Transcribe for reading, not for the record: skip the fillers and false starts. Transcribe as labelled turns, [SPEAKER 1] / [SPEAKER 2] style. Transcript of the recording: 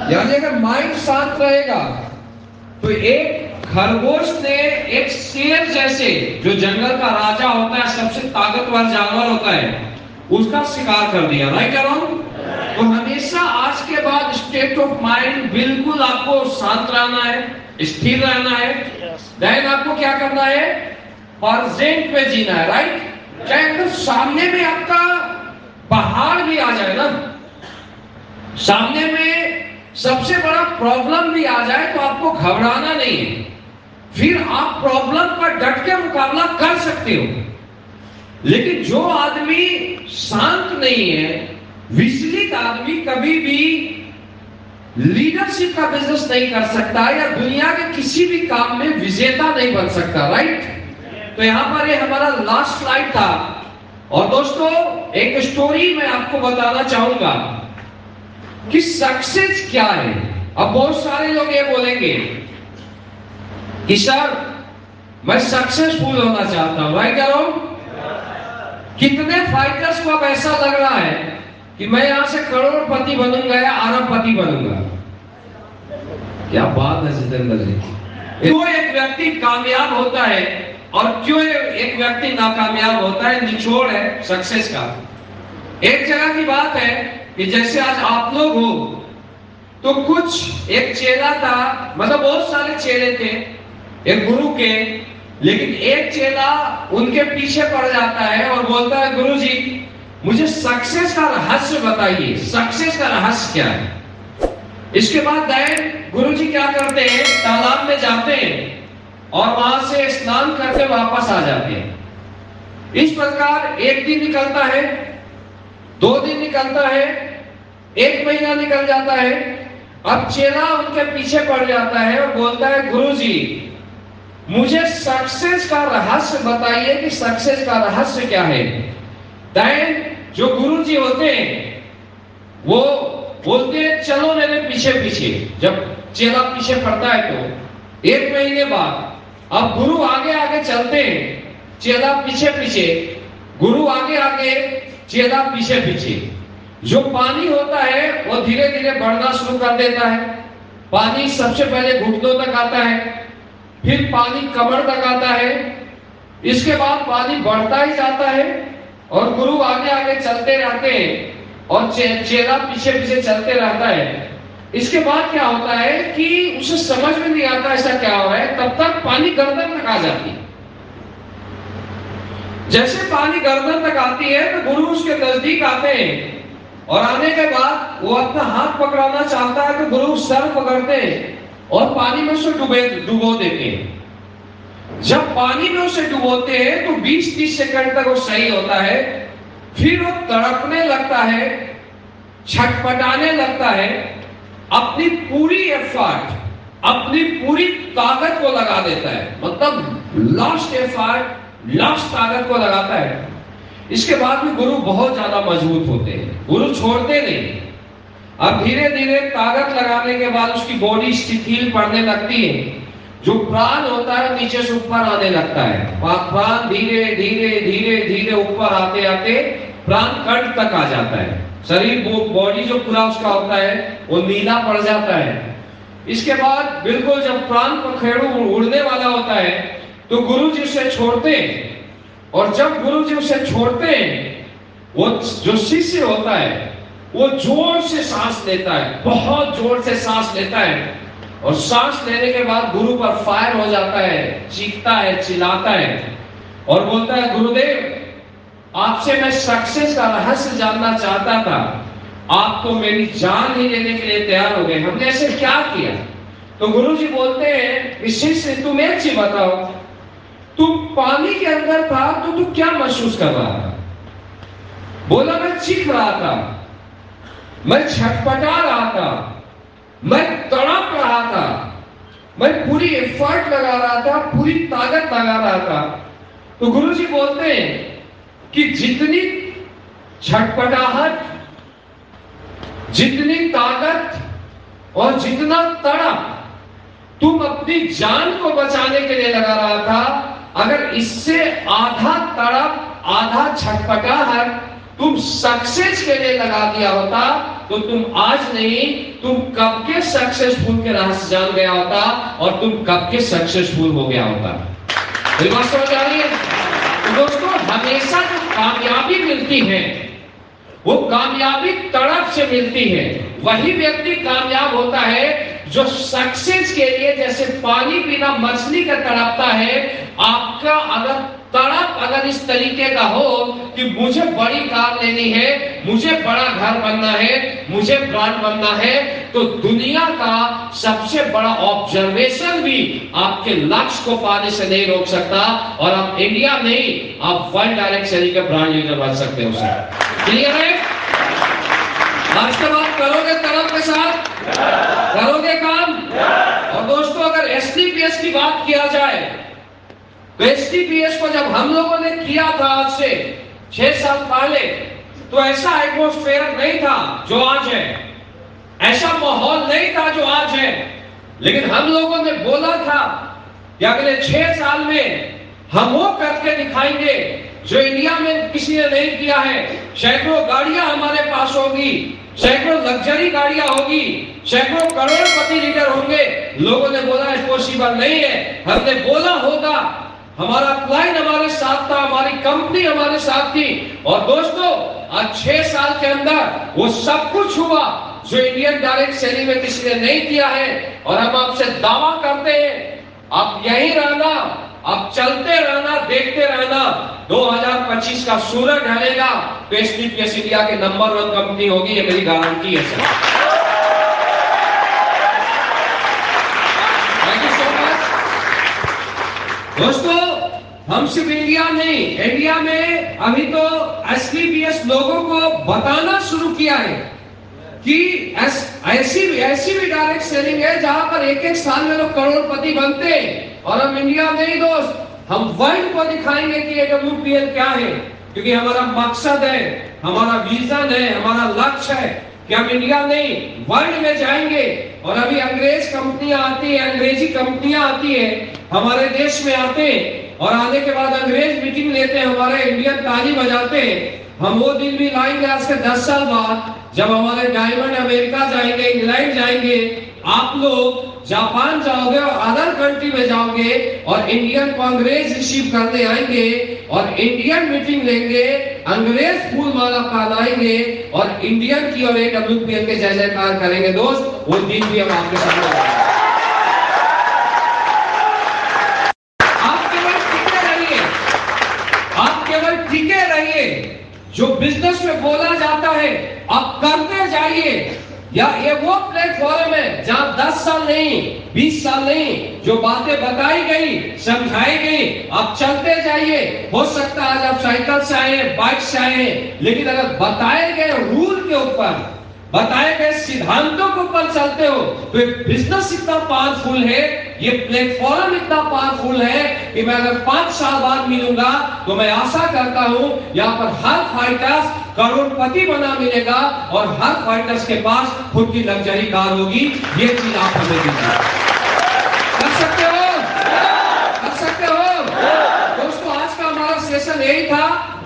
[SPEAKER 1] यानी अगर माइंड शांत रहेगा तो एक खरगोश ने एक शेर जैसे, जो जंगल का राजा होता है, सबसे ताकतवर जानवर होता है, उसका शिकार कर दिया। राइट और रॉन्ग? तो हमेशा आज के बाद स्टेट ऑफ माइंड बिल्कुल आपको शांत रहना है, स्थिर रहना है। देन आपको क्या करना है? प्रेजेंट में जीना है। राइट? चाहे अगर सामने में आपका पहाड़ भी आ जाए ना, सामने में सबसे बड़ा प्रॉब्लम भी आ जाए, तो आपको घबराना नहीं है। फिर आप प्रॉब्लम पर डट के मुकाबला कर सकते हो। लेकिन जो आदमी शांत नहीं है, विचलित आदमी, कभी भी लीडरशिप का बिजनेस नहीं कर सकता या दुनिया के किसी भी काम में विजेता नहीं बन सकता। राइट? तो यहां पर ये हमारा लास्ट स्लाइड था। और दोस्तों, एक स्टोरी मैं आपको बताना चाहूंगा कि सक्सेस क्या है। अब बहुत सारे लोग ये बोलेंगे कि सर मैं सक्सेसफुल होना चाहता हूं। राइट करो? कितने फाइटर्स को अब ऐसा लग रहा है कि मैं यहां से करोड़पति बनूंगा या अरबपति बनूंगा। क्या बात है जितेंद्र जी। क्यों एक व्यक्ति कामयाब होता है और क्यों एक व्यक्ति नाकामयाब होता है, निचोड़ है सक्सेस का। एक जगह की बात है कि जैसे आज आप लोग हो, तो कुछ एक चेला था, मतलब बहुत सारे चेले थे एक गुरु के, लेकिन एक चेला उनके पीछे पड़ जाता है और बोलता है, गुरुजी मुझे सक्सेस का रहस्य बताइए, सक्सेस का रहस्य क्या है। इसके बाद गुरुजी क्या करते हैं, तालाब में जाते हैं और वहां से स्नान करके वापस आ जाते हैं। इस प्रकार एक दिन निकलता है, 2 दिन निकलता है, 1 महीना निकल जाता है। अब चेला उनके पीछे पड़ जाता है और बोलता है, गुरुजी मुझे सक्सेस का रहस्य बताइए कि सक्सेस का रहस्य क्या है। जो गुरुजी होते हैं वो बोलते हैं, चलो मेरे पीछे पीछे। जब चेला पीछे पड़ता है तो 1 महीने बाद अब गुरु आगे आगे चलते हैं, चेला पीछे पीछे, गुरु आगे आगे, चेला पीछे पीछे। जो पानी होता है वो धीरे धीरे बढ़ना शुरू कर देता है। पानी सबसे पहले घुटनों तक आता है, फिर पानी कमर तक आता है, इसके बाद पानी बढ़ता ही जाता है और गुरु आगे आगे चलते रहते हैं और चेला पीछे पीछे चलते रहता है। इसके बाद क्या होता है कि उसे समझ में नहीं आता ऐसा क्या हो रहा है, तब तक पानी गर्दन तक आ जाती है। जैसे पानी गर्दन तक आती है तो गुरु उसके नजदीक आते हैं और आने के बाद वो अपना हाथ पकड़ाना चाहता है तो गुरु सर पकड़ते हैं और पानी में उसे डुबो देते हैं। जब पानी में उसे डुबोते हैं तो 20-30 सेकंड तक वो सही होता है। फिर वो तड़पने लगता है, छटपटाने लगता है, अपनी पूरी एफर्ट, अपनी पूरी ताकत को लगा देता है, मतलब लास्ट एफर्ट, लास्ट ताकत को लगाता है। इसके बाद भी गुरु बहुत ज्यादा मजबूत होते हैं, गुरु छोड़ते नहीं। अब धीरे धीरे ताकत लगाने के बाद उसकी बॉडी शिथिल पड़ने लगती है। जो प्राण होता है नीचे से ऊपर आने लगता है। प्राण धीरे धीरे धीरे धीरे ऊपर आते आते प्राण कंठ तक आ जाता है। शरीर बॉडी जो पूरा उसका होता है वो नीला पड़ जाता है। इसके बाद बिल्कुल जब प्राण पखेरु उड़ने वाला होता है तो गुरु जी उसे छोड़ते हैं। और जब गुरु जी उसे छोड़ते हैं, वो जो शिष्य होता है वो जोर से सांस लेता है, बहुत जोर से सांस लेता है और सांस लेने के बाद गुरु पर फायर हो जाता है, चीखता है, चिल्लाता है और बोलता है, गुरुदेव आपसे मैं सक्सेस का रहस्य जानना चाहता था, आप तो मेरी जान ही लेने के लिए तैयार हो गए, हमने ऐसे क्या किया। तो गुरु जी बोलते हैं, शिष्य तुम एक चीज बताओ, तुम पानी के अंदर था तो तू क्या महसूस कर रहा था। बोला मैं चीख रहा था, मैं छटपटा रहा था, मैं तड़प रहा था, मैं पूरी एफर्ट लगा रहा था, पूरी ताकत लगा रहा था। तो गुरु जी बोलते हैं कि जितनी छटपटाहट, जितनी ताकत और जितना तड़प तुम अपनी जान को बचाने के लिए लगा रहा था, अगर इससे आधा तड़प, आधा छटपटाहट तुम सक्सेस के लिए लगा दिया होता तो तुम आज नहीं, तुम कब के सक्सेसफुल के रहस्य जान गया होता और तुम कब के सक्सेसफुल हो गया होता। मेरी बात समझ आ रही है? तो दोस्तों, हमेशा जो कामयाबी मिलती है वो कामयाबी तड़प से मिलती है। वही व्यक्ति कामयाब होता है जो सक्सेस के लिए जैसे पानी बिना मछली का तड़पता है। आपका अगर तड़प अगर इस तरीके का हो कि मुझे बड़ी कार लेनी है, मुझे बड़ा घर बनना है, मुझे ब्रांड बनना है, तो दुनिया का सबसे बड़ा ऑब्जर्वेशन भी आपके लक्ष्य को पाने से नहीं रोक सकता। और आप इंडिया नहीं, आप वर्ल्ड डायरेक्ट सेलिंग के ब्रांड लीडर बन सकते हो। क्लियर है? आज के बाद करोगे तड़प के साथ, करोगे काम। और दोस्तों, अगर एसटीपीएस की बात किया जाए तो एसटीपीएस को जब हम लोगों ने किया था आज से 6 साल पहले, तो ऐसा एटमॉस्फेयर नहीं था जो आज है, ऐसा माहौल नहीं था जो आज है। लेकिन हम लोगों ने बोला था कि अगले 6 साल में हम वो करके दिखाएंगे जो इंडिया में किसी ने नहीं किया है। सैकड़ों गाड़ियां हमारे पास होगी, सैकड़ों लग्जरी गाड़ियां होगी, सैकड़ों करोड़पति लीडर होंगे। लोगों ने बोला पॉसिबल नहीं है, हमने बोला होगा। हमारा क्लाइंट हमारे साथ था, हमारी कंपनी हमारे साथ थी। और दोस्तों, आज 6 साल के अंदर वो सब कुछ हुआ जो इंडियन डायरेक्ट सेलिंग में किसी ने नहीं किया है। और हम आपसे दावा करते हैं, आप यहीं रहना, आप चलते रहना, देखते रहना। 2025 का सूरज ढलेगा तो एसटीपीएस इंडिया के नंबर 1 कंपनी होगी, ये मेरी गारंटी है sir. Thank you so much. दोस्तों, हम सिर्फ इंडिया नहीं, इंडिया में अभी तो एसटीपीएस लोगों को बताना शुरू किया है कि ऐसी भी डायरेक्ट सेलिंग है जहां पर 1-1 साल में लोग करोड़पति बनते हैं। और हम इंडिया नहीं दोस्त, हम वर्ल्ड को दिखाएंगे कि एडब्ल्यूपीएल क्या है। क्योंकि हमारा मकसद है, हमारा विजन है, हमारा लक्ष्य है कि हम इंडिया नहीं वर्ल्ड में जाएंगे। और अभी अंग्रेज कंपनियां आती है, अंग्रेजी कंपनियां आती है, हमारे देश में आते हैं और आने के बाद अंग्रेज मीटिंग लेते हैं, हमारे इंडियन ताली बजाते हैं। हम वो दिन भी लाएंगे आज से 10 साल बाद, जब हमारे डायमंड अमेरिका जाएंगे, इंग्लैंड जाएंगे, आप लोग जापान जाओगे और अदर कंट्री में जाओगे और इंडियन को अंग्रेज रिसीव करने आएंगे और इंडियन मीटिंग लेंगे, अंग्रेज फूल माला पहनाएंगे और इंडियन की और एडब्ल्यूपीएल के जय जयकार करेंगे। दोस्त, वो दिन भी हम आपके सामने आप केवल टिके रहिए, आप केवल टिके रहिए। जो बिजनेस में बोला जाता है आप करते जाइए। या ये वो प्लेटफॉर्म है जहां 10 साल नहीं, 20 साल नहीं, जो बातें बताई गई, समझाई गई, आप चलते जाइए। हो सकता है आज आप साइकिल से आए, बाइक से आए, लेकिन अगर बताए गए रूल के ऊपर, बताए गए सिद्धांतों के ऊपर चलते हो तो बिजनेस इतना पावरफुल है, ये प्लेटफॉर्म इतना पावरफुल है कि मैं अगर 5 साल बाद मिलूंगा तो मैं आशा करता हूं यहाँ पर हर फाइटर्स करोड़पति बना मिलेगा और हर फाइटर्स के पास खुद की लग्जरी कार होगी। ये चीज आप हमें दीजिए। कर सकते हो, कर सकते हो। दोस्तों, आज का हमारा सेशन यही था।